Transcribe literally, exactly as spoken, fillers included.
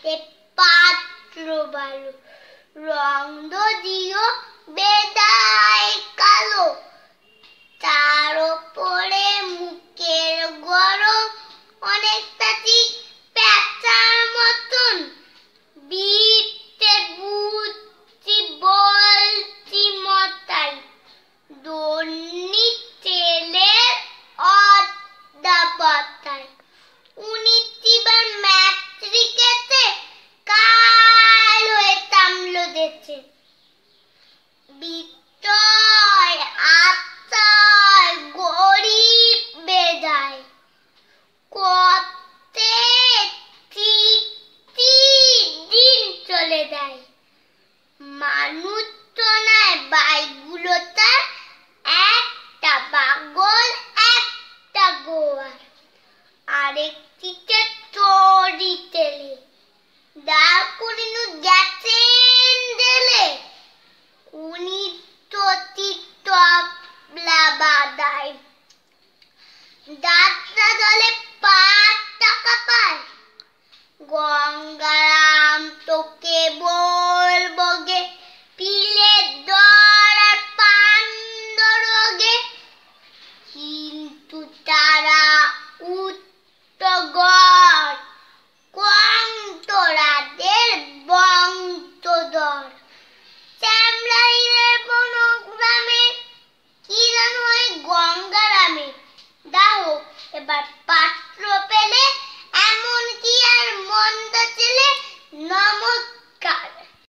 হাতে পাত্র বালো, রং দিও বেদায় কালো, তার ওপরে মুখের গরম অনেকটা ঠিক প্যাঁচার মতন। বিতে বুঝছি বলছি মতাই, দন্নি ছেলের অদ্যাবতায়। উনি চিবার ম্যাট্রিকেতে কাল হয়ে তামলো দেছে। বিতয় আত্মায় গরিব বেদায়, কতে চিঠি দিন চলে যায়। মানুষ তো নয় বাইগুলো তার, একটা পাগল একটা গোয়ার, আরেকটিতে চড়ি তেলে, দাঁড় করিনু গেছেন জেলে। উনি তো তবলা বাদায়, যাত্রা দলে পাঁচ টাকা পায়, গঙ্গা